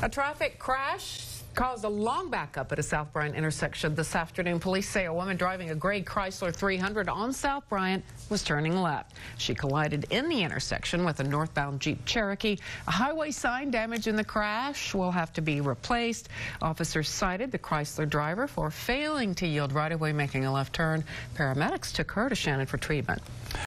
A traffic crash caused a long backup at a South Bryant intersection this afternoon. Police say a woman driving a gray Chrysler 300 on South Bryant was turning left. She collided in the intersection with a northbound Jeep Cherokee. A highway sign damaged in the crash will have to be replaced. Officers cited the Chrysler driver for failing to yield right away, making a left turn. Paramedics took her to Shannon for treatment.